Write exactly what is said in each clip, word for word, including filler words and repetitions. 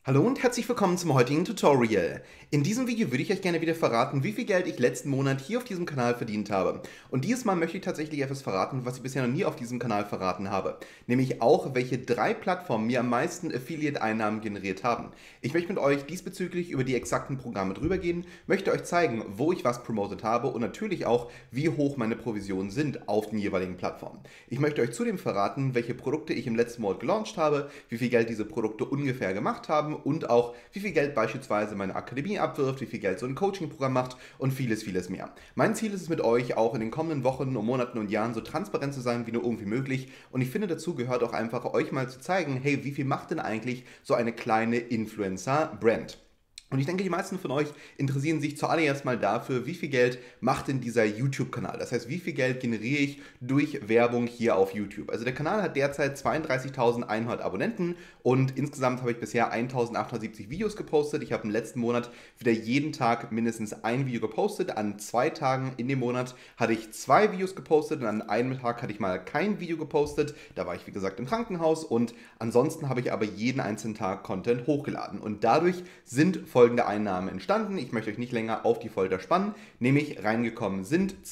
Hallo und herzlich willkommen zum heutigen Tutorial. In diesem Video würde ich euch gerne wieder verraten, wie viel Geld ich letzten Monat hier auf diesem Kanal verdient habe. Und dieses Mal möchte ich tatsächlich etwas verraten, was ich bisher noch nie auf diesem Kanal verraten habe. Nämlich auch, welche drei Plattformen mir am meisten Affiliate-Einnahmen generiert haben. Ich möchte mit euch diesbezüglich über die exakten Programme drüber gehen, möchte euch zeigen, wo ich was promotet habe und natürlich auch, wie hoch meine Provisionen sind auf den jeweiligen Plattformen. Ich möchte euch zudem verraten, welche Produkte ich im letzten Monat gelauncht habe, wie viel Geld diese Produkte ungefähr gemacht haben und auch, wie viel Geld beispielsweise meine Akademie abwirft, wie viel Geld so ein Coaching-Programm macht und vieles, vieles mehr. Mein Ziel ist es mit euch auch in den kommenden Wochen und Monaten und Jahren so transparent zu sein, wie nur irgendwie möglich. Und ich finde, dazu gehört auch einfach, euch mal zu zeigen, hey, wie viel macht denn eigentlich so eine kleine Influencer-Brand? Und ich denke, die meisten von euch interessieren sich zuallererst mal dafür, wie viel Geld macht denn dieser YouTube-Kanal? Das heißt, wie viel Geld generiere ich durch Werbung hier auf YouTube? Also der Kanal hat derzeit zweiunddreißigtausendeinhundert Abonnenten und insgesamt habe ich bisher eintausendachthundertsiebzig Videos gepostet. Ich habe im letzten Monat wieder jeden Tag mindestens ein Video gepostet. An zwei Tagen in dem Monat hatte ich zwei Videos gepostet und an einem Tag hatte ich mal kein Video gepostet. Da war ich, wie gesagt, im Krankenhaus und ansonsten habe ich aber jeden einzelnen Tag Content hochgeladen. Und dadurch sind folgende Einnahmen entstanden. Ich möchte euch nicht länger auf die Folter spannen. Nämlich reingekommen sind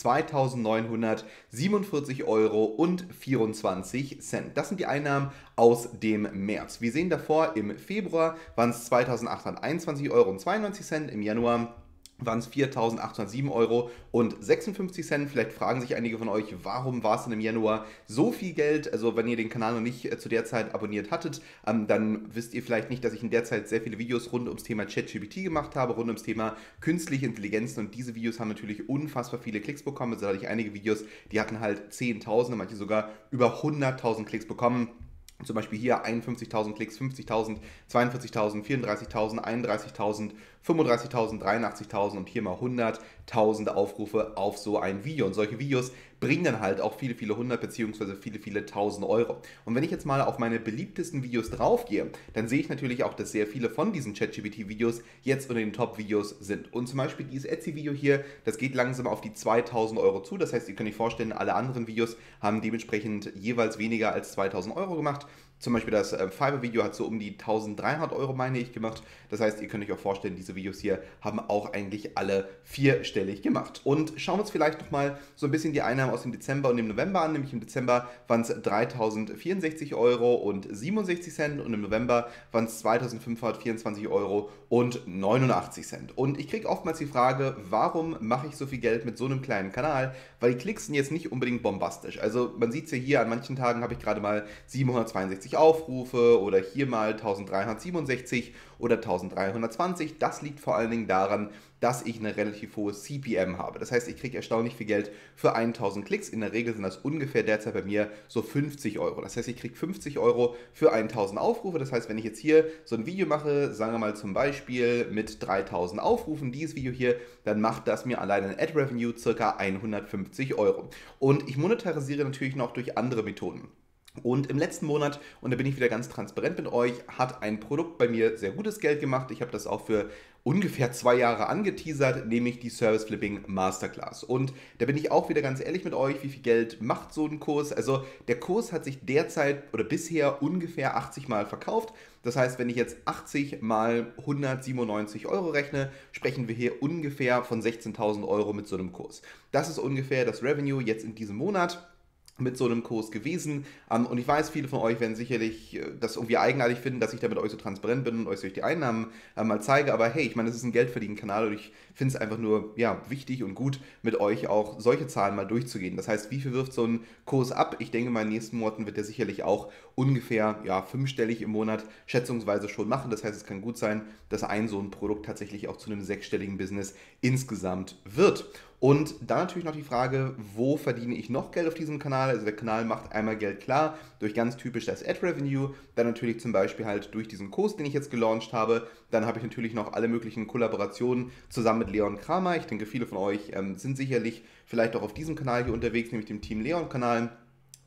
zweitausendneunhundertsiebenundvierzig Euro und vierundzwanzig Cent. Das sind die Einnahmen aus dem März. Wir sehen davor, im Februar waren es zweitausendachthunderteinundzwanzig Euro und zweiundneunzig Cent, im Januar waren es viertausendachthundertsieben Euro und sechsundfünfzig Cent. Vielleicht fragen sich einige von euch, warum war es denn im Januar so viel Geld? Also wenn ihr den Kanal noch nicht äh, zu der Zeit abonniert hattet, ähm, dann wisst ihr vielleicht nicht, dass ich in der Zeit sehr viele Videos rund ums Thema ChatGPT gemacht habe, rund ums Thema künstliche Intelligenzen, und diese Videos haben natürlich unfassbar viele Klicks bekommen. Also da hatte ich einige Videos, die hatten halt zehntausend, manche sogar über hunderttausend Klicks bekommen. Zum Beispiel hier einundfünfzigtausend Klicks, fünfzigtausend, zweiundvierzigtausend, vierunddreißigtausend, einunddreißigtausend, fünfunddreißigtausend, dreiundachtzigtausend und hier mal hunderttausend Aufrufe auf so ein Video. Und solche Videos bringen dann halt auch viele, viele hundert beziehungsweise viele, viele tausend Euro. Und wenn ich jetzt mal auf meine beliebtesten Videos draufgehe, dann sehe ich natürlich auch, dass sehr viele von diesen ChatGPT-Videos jetzt unter den Top-Videos sind. Und zum Beispiel dieses Etsy-Video hier, das geht langsam auf die zweitausend Euro zu. Das heißt, ihr könnt euch vorstellen, alle anderen Videos haben dementsprechend jeweils weniger als zweitausend Euro gemacht. Zum Beispiel das äh, Fiverr-Video hat so um die eintausenddreihundert Euro, meine ich, gemacht. Das heißt, ihr könnt euch auch vorstellen, diese Videos hier haben auch eigentlich alle vierstellig gemacht. Und schauen wir uns vielleicht nochmal so ein bisschen die Einnahmen aus dem Dezember und dem November an. Nämlich im Dezember waren es dreitausendvierundsechzig Euro und siebenundsechzig Cent und im November waren es zweitausendfünfhundertvierundzwanzig Euro und neunundachtzig Cent. Und ich kriege oftmals die Frage, warum mache ich so viel Geld mit so einem kleinen Kanal? Weil die Klicks sind jetzt nicht unbedingt bombastisch. Also man sieht es ja hier, an manchen Tagen habe ich gerade mal siebenhundertzweiundsechzig Aufrufe oder hier mal eintausenddreihundertsiebenundsechzig oder eintausenddreihundertzwanzig. Das liegt vor allen Dingen daran, dass ich eine relativ hohe C P M habe. Das heißt, ich kriege erstaunlich viel Geld für tausend Klicks. In der Regel sind das ungefähr derzeit bei mir so fünfzig Euro. Das heißt, ich kriege fünfzig Euro für tausend Aufrufe. Das heißt, wenn ich jetzt hier so ein Video mache, sagen wir mal zum Beispiel mit dreitausend Aufrufen, dieses Video hier, dann macht das mir allein ein Ad-Revenue ca. hundertfünfzig Euro. Und ich monetarisiere natürlich noch durch andere Methoden. Und im letzten Monat, und da bin ich wieder ganz transparent mit euch, hat ein Produkt bei mir sehr gutes Geld gemacht. Ich habe das auch für ungefähr zwei Jahre angeteasert, nämlich die Service Flipping Masterclass. Und da bin ich auch wieder ganz ehrlich mit euch, wie viel Geld macht so ein Kurs? Also der Kurs hat sich derzeit oder bisher ungefähr achtzig Mal verkauft. Das heißt, wenn ich jetzt achtzig mal hundertsiebenundneunzig Euro rechne, sprechen wir hier ungefähr von sechzehntausend Euro mit so einem Kurs. Das ist ungefähr das Revenue jetzt in diesem Monat mit so einem Kurs gewesen. Um, und ich weiß, viele von euch werden sicherlich äh, das irgendwie eigenartig finden, dass ich da mit euch so transparent bin und euch durch die Einnahmen äh, mal zeige. Aber hey, ich meine, das ist ein Geldverdienen-Kanal und ich finde es einfach nur ja, wichtig und gut, mit euch auch solche Zahlen mal durchzugehen. Das heißt, wie viel wirft so ein Kurs ab? Ich denke mal, in den nächsten Monaten wird der sicherlich auch ungefähr ja, fünfstellig im Monat schätzungsweise schon machen. Das heißt, es kann gut sein, dass ein so ein Produkt tatsächlich auch zu einem sechsstelligen Business insgesamt wird. Und dann natürlich noch die Frage, wo verdiene ich noch Geld auf diesem Kanal? Also der Kanal macht einmal Geld klar durch ganz typisch das Ad-Revenue, dann natürlich zum Beispiel halt durch diesen Kurs, den ich jetzt gelauncht habe. Dann habe ich natürlich noch alle möglichen Kollaborationen zusammen mit Leon Kramer. Ich denke, viele von euch ähm, sind sicherlich vielleicht auch auf diesem Kanal hier unterwegs, nämlich dem Team Leon-Kanal.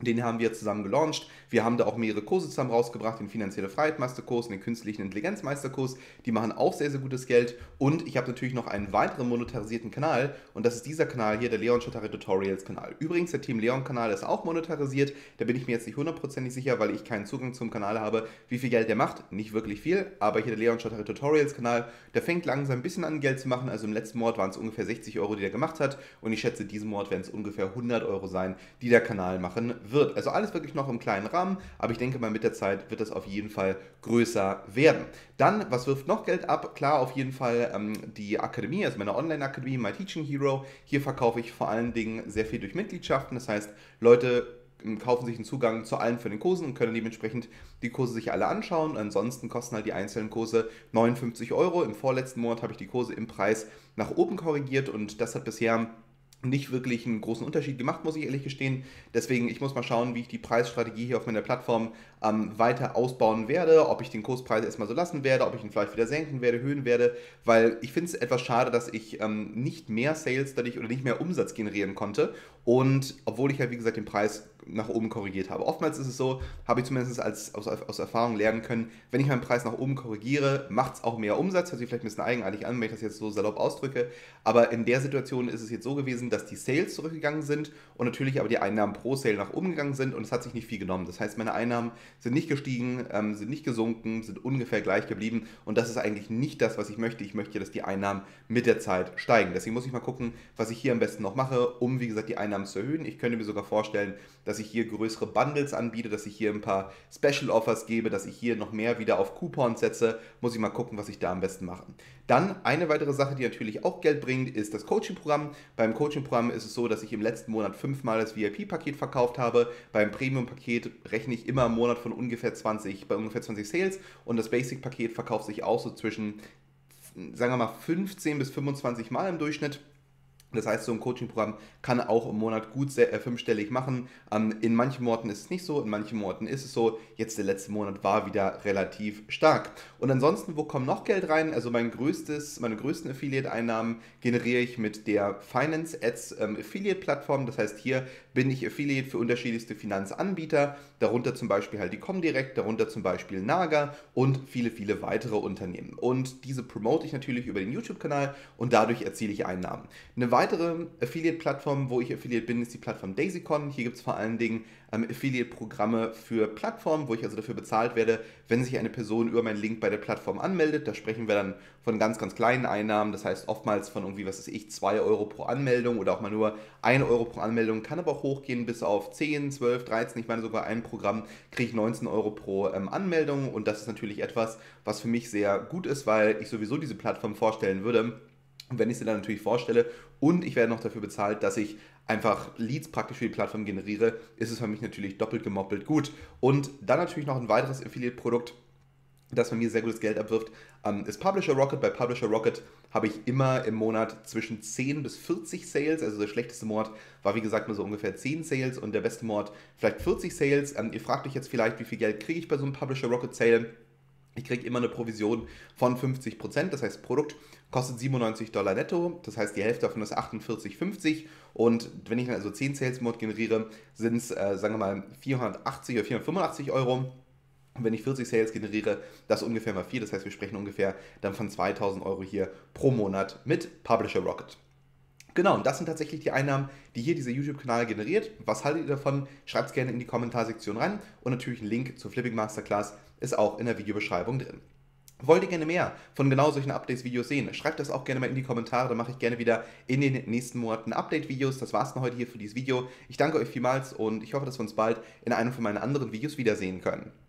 Den haben wir zusammen gelauncht. Wir haben da auch mehrere Kurse zusammen rausgebracht, den Finanzielle Freiheit Masterkurs und den Künstlichen Intelligenz Meisterkurs. Die machen auch sehr, sehr gutes Geld. Und ich habe natürlich noch einen weiteren monetarisierten Kanal und das ist dieser Kanal hier, der Leon Schettare Tutorials Kanal. Übrigens, der Team Leon Kanal ist auch monetarisiert. Da bin ich mir jetzt nicht hundertprozentig sicher, weil ich keinen Zugang zum Kanal habe, wie viel Geld der macht. Nicht wirklich viel, aber hier der Leon Schettare Tutorials Kanal, der fängt langsam ein bisschen an Geld zu machen. Also im letzten Monat waren es ungefähr sechzig Euro, die der gemacht hat. Und ich schätze, diesen Monat werden es ungefähr hundert Euro sein, die der Kanal machen wird. wird. Also alles wirklich noch im kleinen Rahmen, aber ich denke mal, mit der Zeit wird das auf jeden Fall größer werden. Dann, was wirft noch Geld ab? Klar, auf jeden Fall ähm, die Akademie, also meine Online-Akademie, My Teaching Hero. Hier verkaufe ich vor allen Dingen sehr viel durch Mitgliedschaften. Das heißt, Leute ähm, kaufen sich einen Zugang zu allen von den Kursen und können dementsprechend die Kurse sich alle anschauen. Ansonsten kosten halt die einzelnen Kurse neunundfünfzig Euro. Im vorletzten Monat habe ich die Kurse im Preis nach oben korrigiert und das hat bisher nicht wirklich einen großen Unterschied gemacht, muss ich ehrlich gestehen. Deswegen, ich muss mal schauen, wie ich die Preisstrategie hier auf meiner Plattform ähm, weiter ausbauen werde, ob ich den Kurspreis erstmal so lassen werde, ob ich ihn vielleicht wieder senken werde, erhöhen werde, weil ich finde es etwas schade, dass ich ähm, nicht mehr Sales dadurch oder nicht mehr Umsatz generieren konnte und obwohl ich halt, wie gesagt, den Preis nach oben korrigiert habe. Oftmals ist es so, habe ich zumindest als, aus, aus Erfahrung lernen können, wenn ich meinen Preis nach oben korrigiere, macht es auch mehr Umsatz. Hört sich vielleicht ein bisschen eigenartig an, wenn ich das jetzt so salopp ausdrücke, aber in der Situation ist es jetzt so gewesen, dass die Sales zurückgegangen sind und natürlich aber die Einnahmen pro Sale nach oben gegangen sind und es hat sich nicht viel genommen. Das heißt, meine Einnahmen sind nicht gestiegen, ähm, sind nicht gesunken, sind ungefähr gleich geblieben und das ist eigentlich nicht das, was ich möchte. Ich möchte, dass die Einnahmen mit der Zeit steigen. Deswegen muss ich mal gucken, was ich hier am besten noch mache, um, wie gesagt, die Einnahmen zu erhöhen. Ich könnte mir sogar vorstellen, dass ich hier größere Bundles anbiete, dass ich hier ein paar Special Offers gebe, dass ich hier noch mehr wieder auf Coupons setze. Muss ich mal gucken, was ich da am besten mache. Dann eine weitere Sache, die natürlich auch Geld bringt, ist das Coaching-Programm. Beim Coaching-Programm ist es so, dass ich im letzten Monat fünfmal das V I P-Paket verkauft habe. Beim Premium-Paket rechne ich immer im Monat von ungefähr zwanzig, bei ungefähr zwanzig Sales und das Basic-Paket verkauft sich auch so zwischen, sagen wir mal, fünfzehn bis fünfundzwanzig Mal im Durchschnitt. Das heißt, so ein Coaching-Programm kann auch im Monat gut sehr, äh, fünfstellig machen. Ähm, in manchen Monaten ist es nicht so, in manchen Monaten ist es so. Jetzt der letzte Monat war wieder relativ stark. Und ansonsten, wo kommt noch Geld rein? Also mein größtes, meine größten Affiliate-Einnahmen generiere ich mit der Finance Ads ähm, Affiliate-Plattform. Das heißt, hier bin ich Affiliate für unterschiedlichste Finanzanbieter, darunter zum Beispiel halt die Comdirect, darunter zum Beispiel Naga und viele, viele weitere Unternehmen. Und diese promote ich natürlich über den YouTube-Kanal und dadurch erziele ich Einnahmen. Eine weitere Affiliate-Plattform, wo ich Affiliate bin, ist die Plattform DaisyCon. Hier gibt es vor allen Dingen ähm, Affiliate-Programme für Plattformen, wo ich also dafür bezahlt werde, wenn sich eine Person über meinen Link bei der Plattform anmeldet. Da sprechen wir dann von ganz, ganz kleinen Einnahmen. Das heißt oftmals von irgendwie, was weiß ich, zwei Euro pro Anmeldung oder auch mal nur ein Euro pro Anmeldung. Kann aber auch hochgehen bis auf zehn, zwölf, dreizehn. Ich meine, sogar ein Programm kriege ich neunzehn Euro pro ähm, Anmeldung. Und das ist natürlich etwas, was für mich sehr gut ist, weil ich sowieso diese Plattform vorstellen würde. Und wenn ich sie dann natürlich vorstelle und ich werde noch dafür bezahlt, dass ich einfach Leads praktisch für die Plattform generiere, ist es für mich natürlich doppelt gemoppelt gut. Und dann natürlich noch ein weiteres Affiliate-Produkt, das bei mir sehr gutes Geld abwirft, ist Publisher Rocket. Bei Publisher Rocket habe ich immer im Monat zwischen zehn bis vierzig Sales. Also der schlechteste Monat war wie gesagt nur so ungefähr zehn Sales und der beste Monat vielleicht vierzig Sales. Ihr fragt euch jetzt vielleicht, wie viel Geld kriege ich bei so einem Publisher Rocket Sale? Ich kriege immer eine Provision von fünfzig Prozent, das heißt, Produkt kostet siebenundneunzig Dollar netto, das heißt, die Hälfte davon ist achtundvierzig fünfzig und wenn ich dann also zehn Sales im Monat generiere, sind es, äh, sagen wir mal, vierhundertachtzig oder vierhundertfünfundachtzig Euro. Und wenn ich vierzig Sales generiere, das ungefähr mal vier, das heißt, wir sprechen ungefähr dann von zweitausend Euro hier pro Monat mit Publisher Rocket. Genau, und das sind tatsächlich die Einnahmen, die hier dieser YouTube-Kanal generiert. Was haltet ihr davon? Schreibt es gerne in die Kommentarsektion rein und natürlich ein Link zur Flipping Masterclass ist auch in der Videobeschreibung drin. Wollt ihr gerne mehr von genau solchen Updates-Videos sehen? Schreibt das auch gerne mal in die Kommentare, da mache ich gerne wieder in den nächsten Monaten Update-Videos. Das war's dann heute hier für dieses Video. Ich danke euch vielmals und ich hoffe, dass wir uns bald in einem von meinen anderen Videos wiedersehen können.